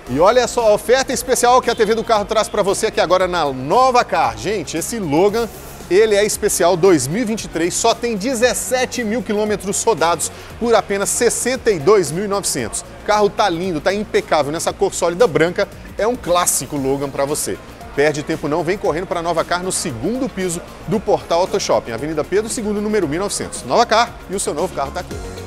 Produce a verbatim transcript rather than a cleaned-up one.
E olha só a oferta especial que a T V do Carro traz para você aqui agora na Nova Car. Gente, esse Logan, ele é especial dois mil e vinte e três, só tem dezessete mil quilômetros rodados por apenas sessenta e dois mil e novecentos. O carro tá lindo, tá impecável, nessa cor sólida branca, é um clássico Logan para você. Perde tempo não, vem correndo para a Nova Car no segundo piso do Portal Auto Shopping, Avenida Pedro segundo, número mil e novecentos. Nova Car, e o seu novo carro tá aqui.